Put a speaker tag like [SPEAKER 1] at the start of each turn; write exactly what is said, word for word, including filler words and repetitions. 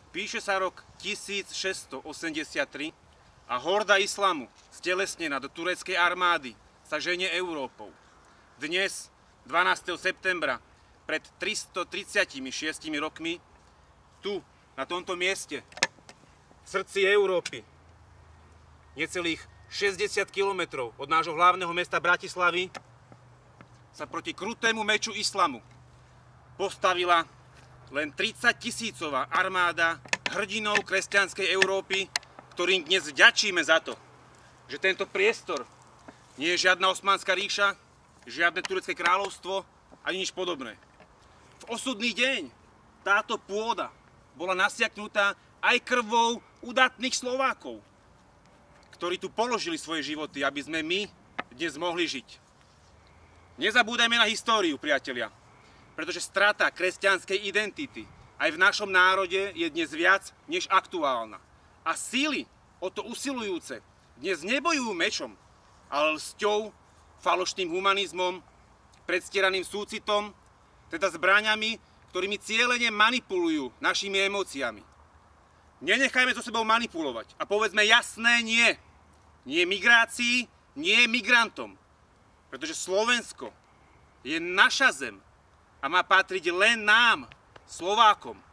[SPEAKER 1] Píše sa rok tisícšesťstoosemdesiattri a horda islamu, stelesnená do tureckej armády, sa ženie Európou. Dnes, dvanásteho septembra, pred tristotridsiatimi rokmi, tu, na tomto mieste, v srdci Európy, necelých šesťdesiat kilometrov od nášho hlavného mesta Bratislavy, sa proti krutému meču islamu postavila len tridsaťtisícová armáda hrdinov kresťanskej Európy, ktorým dnes vďačíme za to, že tento priestor nie je žiadna osmanská ríša, žiadne turecké kráľovstvo ani nič podobné. V osudný deň táto pôda bola nasiaknutá aj krvou udatných Slovákov, ktorí tu položili svoje životy, aby sme my dnes mohli žiť. Nezabúdajme na históriu, priatelia, pretože strata kresťanskej identity aj v našom národe je dnes viac než aktuálna. A síly o to usilujúce dnes nebojujú mečom, ale lsťou, falošným humanizmom, predstieraným súcitom, teda zbraňami, ktorými cielene manipulujú našimi emóciami. Nenechajme so sebou manipulovať a povedzme jasné nie. Nie migrácii, nie migrantom. Pretože Slovensko je naša zem a má patriť len nám, Slovákom.